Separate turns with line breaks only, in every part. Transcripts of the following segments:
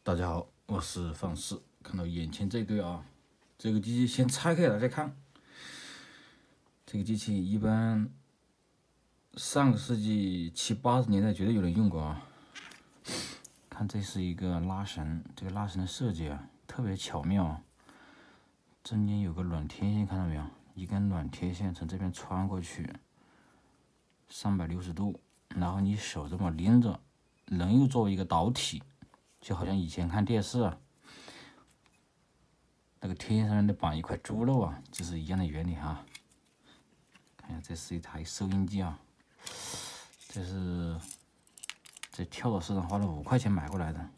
大家好，我是方式。看到眼前这对啊，这个机器先拆开给大家看。这个机器一般上个世纪70、80年代绝对有人用过啊。看，这是一个拉绳，这个拉绳的设计啊特别巧妙啊。中间有个软贴线，看到没有？一根软贴线从这边穿过去，360度，然后你手这么拎着，人又作为一个导体。就好像以前看电视啊，那个贴线上面的绑一块猪肉啊，就是一样的原理哈。看一下，这是一台收音机啊，这跳蚤市场花了5块钱买过来的。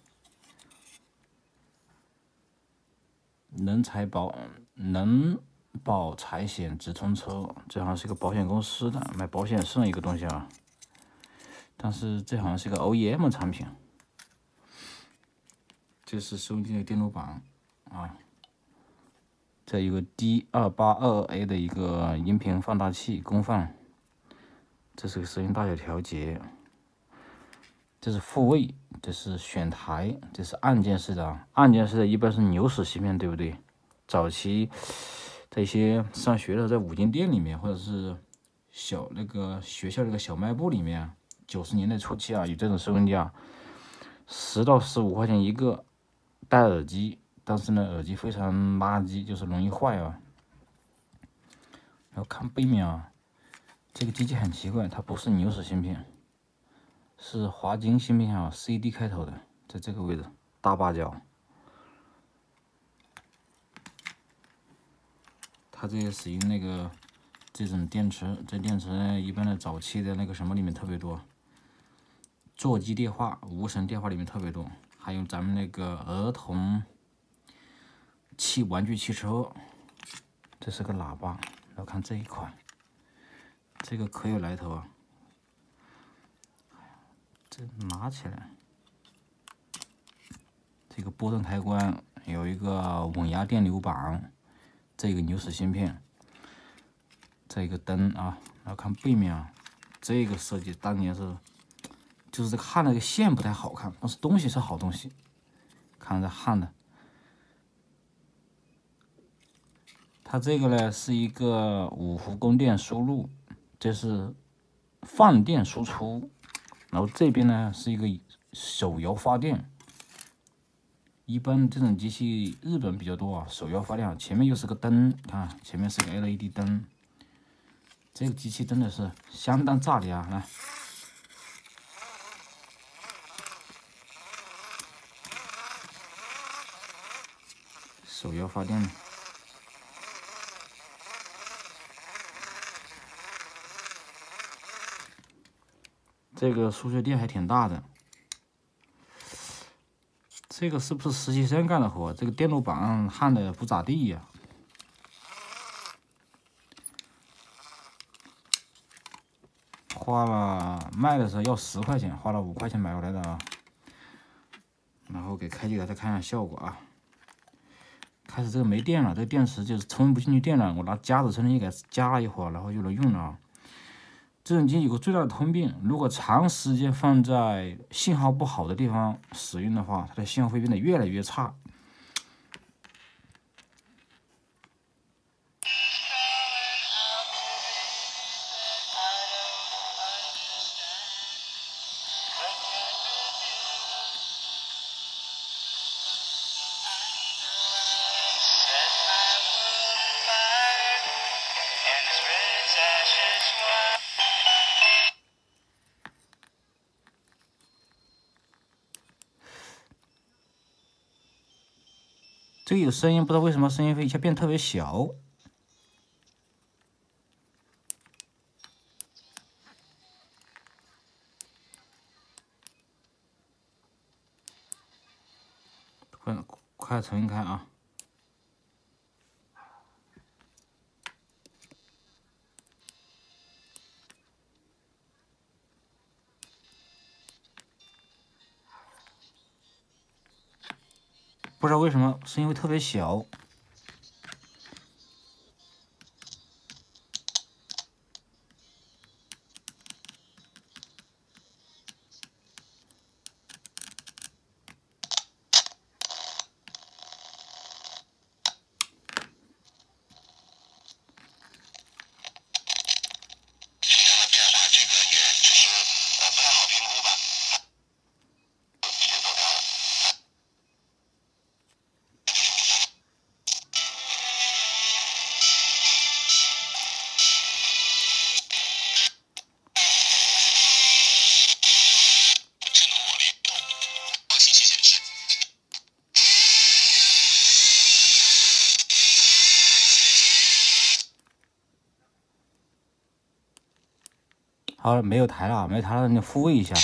能保财险直通车，这好像是一个保险公司的卖保险送一个东西啊，但是这好像是一个 OEM 产品。这是收音机的电路板啊，这有个 D2822A 的一个音频放大器功放，这是个声音大小调节，这是复位，这是选台，这是按键式的啊，按键式的一般是牛屎芯片，对不对？早期在一些上学的在五金店里面，或者是学校那个小卖部里面，90年代初期啊，有这种收音机啊，10到15块钱一个。戴耳机，但是呢，耳机非常垃圾，就是容易坏啊。然后看背面啊，这个机器很奇怪，它不是牛屎芯片，是华金芯片啊 ，CD 开头的，在这个位置，大八角。它这个使用这种电池，这电池呢，一般的早期的那个什么里面特别多，座机电话、无绳电话里面特别多。还有咱们那个儿童玩具汽车，这是个喇叭。然后看这一块，这个可有来头啊！这拿起来，这个波动开关有一个稳压电流板，这个牛屎芯片，这个灯啊。然后看背面啊，这个设计当年就是这个焊那个线不太好看，但是东西是好东西。看这焊的，它这个呢是一个5伏供电输入，这是放电输出，然后这边呢是一个手摇发电。一般这种机器日本比较多啊，手摇发电。前面又是个灯，看前面是个 LED 灯。这个机器真的是相当炸裂啊！来。手摇发电，这个输出电还挺大的。这个是不是实习生干的活？这个电路板焊的不咋地呀。花了卖的时候要10块钱，花了5块钱买回来的啊。然后给开机给大家看一下效果啊。开始这个没电了，这个电池就是充不进去电了，我拿夹子充电器给它夹了一会儿，然后就能用了啊。这种机器有个最大的通病，如果长时间放在信号不好的地方使用的话，它的信号会变得越来越差。这个有声音，不知道为什么声音会一下变特别小。快重新开啊！不知道为什么声音会特别小。 好了，没有台了，没有台了，你复位一下。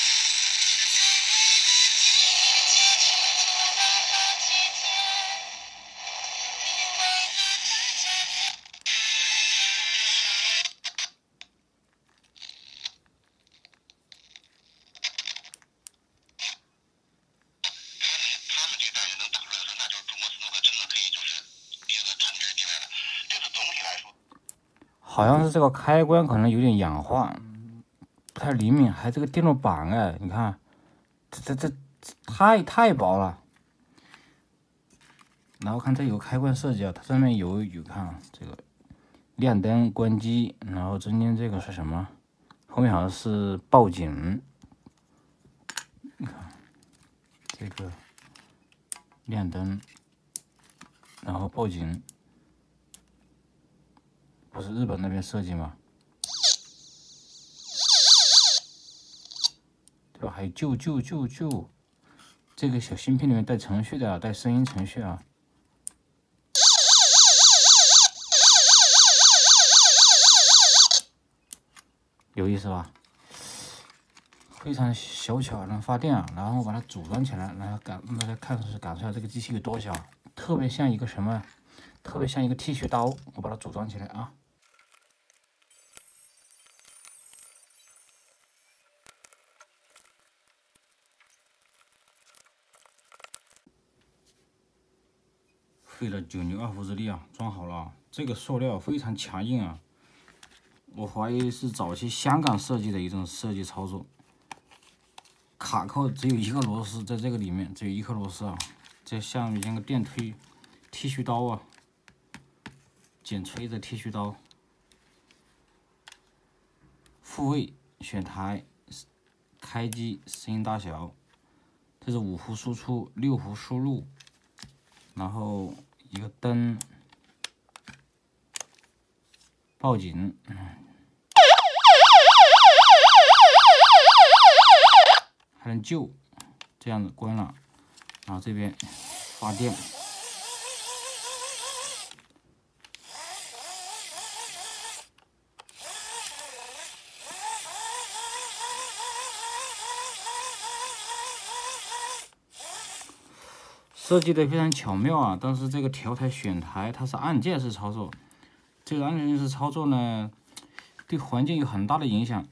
好像是这个开关可能有点氧化，不太灵敏，还这个电路板哎，你看，这太薄了。然后看这有开关设计啊，它上面有看这个亮灯、关机，然后中间这个是什么？后面好像是报警。你看这个亮灯，然后报警，不是日本那边设计吗？对吧？还有救，这个小芯片里面带程序的，带声音程序啊。有意思吧？非常小巧，能发电啊。然后把它组装起来，然后让大家感受一下这个机器有多小，特别像一个什么，特别像一个剃须刀。我把它组装起来啊。费了9牛2虎之力啊，装好了啊。这个塑料非常强硬啊，我怀疑是早期香港设计的一种设计操作。卡扣只有1个螺丝，在这个里面只有1颗螺丝啊，这像个电推剃须刀啊，剪锤的剃须刀。复位、选台、开机、声音大小，这是5伏输出，6伏输入，然后一个灯，报警，还能救，这样子关了，然后这边发电。设计的非常巧妙啊，但是这个调台选台它是按键式操作，这个按键式操作呢，对环境有很大的影响。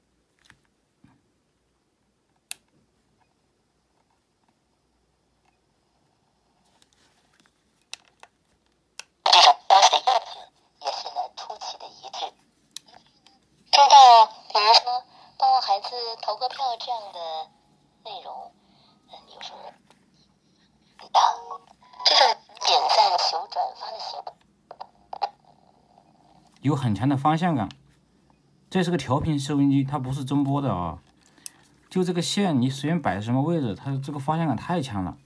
地上当时的叶子也显得凸起的一致。收到，比如说帮孩子投个票这样的内容，有什么？这种点赞、求转发的行为，
有很强的方向感。这是个调频收音机，它不是中波的啊。就这个线，你随便摆什么位置，它这个方向感太强了。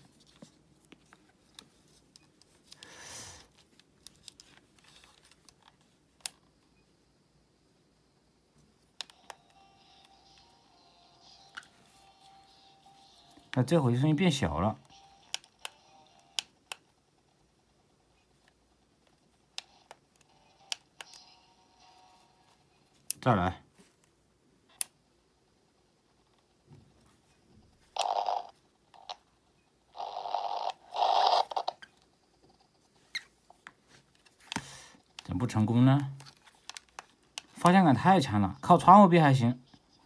那这回声音变小了，再来。怎么不成功呢？方向感太强了，靠窗户边还行。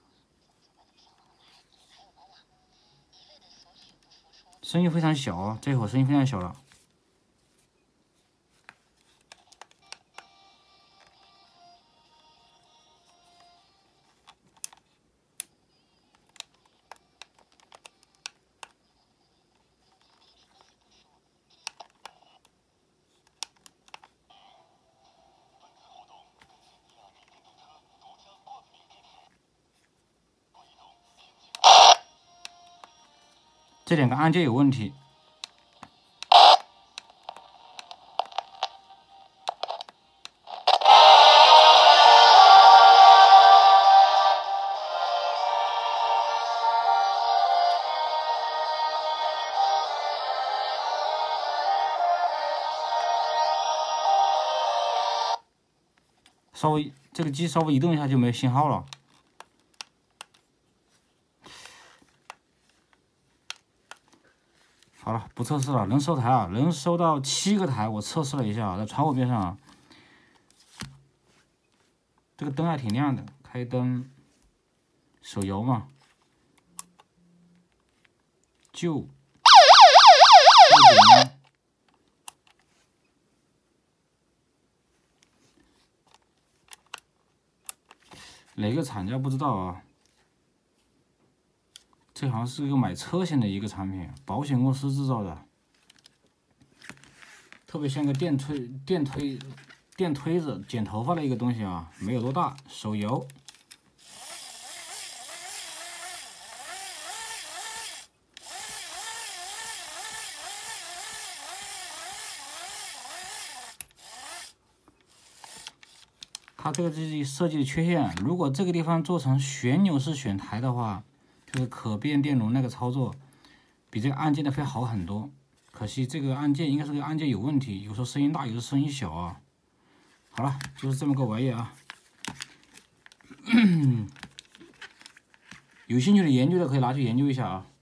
声音非常小啊，这会儿声音非常小了。 这两个按键有问题。稍微这个机稍微移动一下就没有信号了。好了，不测试了，能收台啊，能收到7个台。我测试了一下，在窗户边上啊，这个灯还挺亮的，开灯，手游嘛，就。哪个厂家不知道啊？这好像是个买车险的一个产品，保险公司制造的，特别像个电推子剪头发的一个东西啊，没有多大，手游。它这个是设计的缺陷，如果这个地方做成旋钮式选台的话，就是可变电容那个操作，比这个按键的会好很多。可惜这个按键应该是个按键有问题，有时候声音大，有时候声音小啊。好了，就是这么个玩意啊。有兴趣的研究的可以拿去研究一下啊。